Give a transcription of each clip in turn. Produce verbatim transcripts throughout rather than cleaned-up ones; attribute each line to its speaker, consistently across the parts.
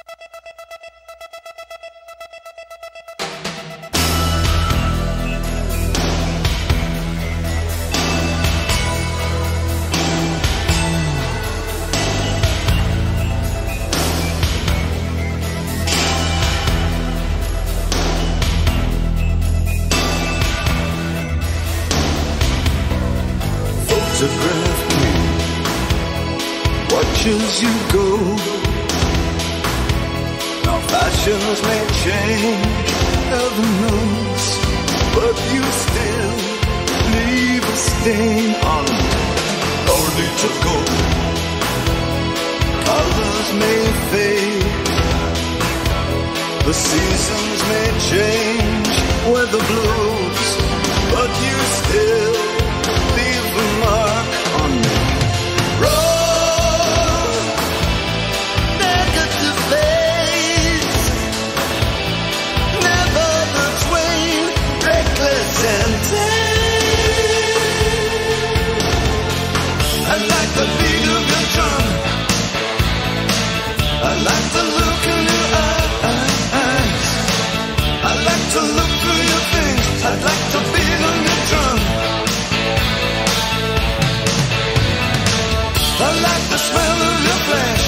Speaker 1: Photograph me, watch as you go. Now fashions may change, heaven knows, but you still leave a stain on me. No need to go. Colors may fade, the seasons may change, weather blows, but you still leave a mark on me. Roll, negative face, never the twain, reckless and tame. I like the beat of your drum, I like the look in your eyes, I like to look through your things, I'd like to beat on your drum. I like the smell of your flesh,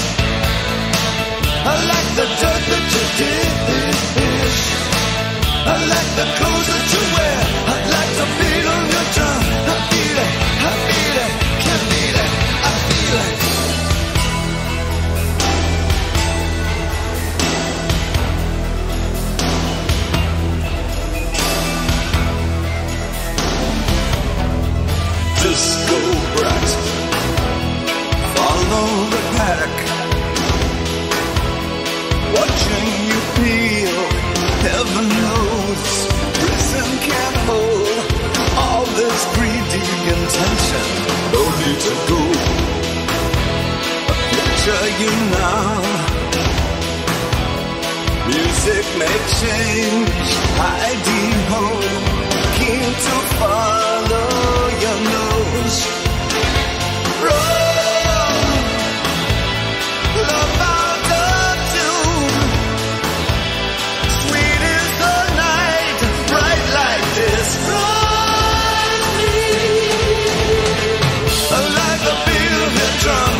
Speaker 1: I like the dirt that you dish, I like the clothes that you wear, I'd like to beat on your drum. I feel it, I feel it, can't beat it, I feel it. Disco brat, follow the pack, watching you peel, heaven knows, prison can't hold all this greedy intention. No need to go, I picture you now. Music may change, hiding home, keen to follow your nose. Roll, love out of tune, sweet is the night, bright like this. Run me, I like the beat of your drum,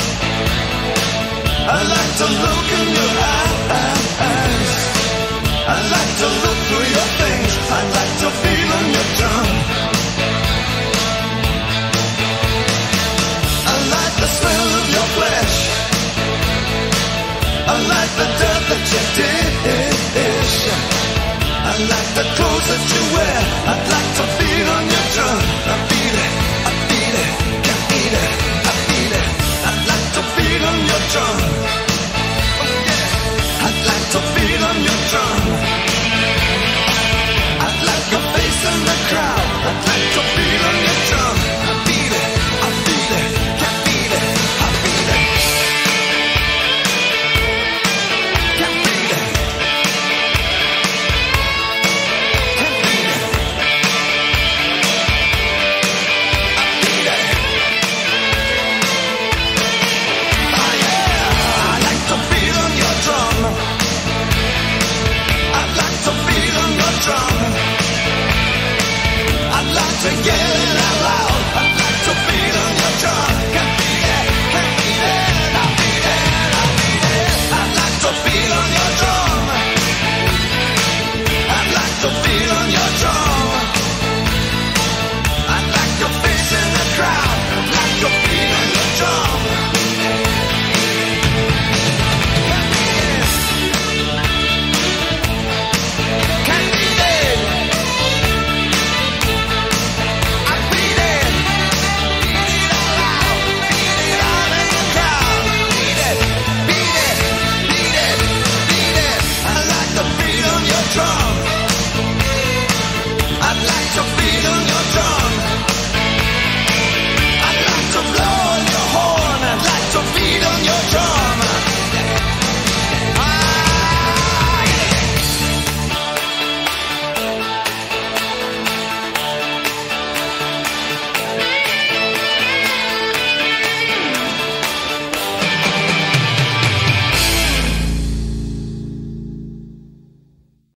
Speaker 1: I like to look in your eyes, I like to look through your things, I like to feel on your drum. I like the smell of your flesh, I like the dirt that you dish, I like the clothes that you wear, I'd like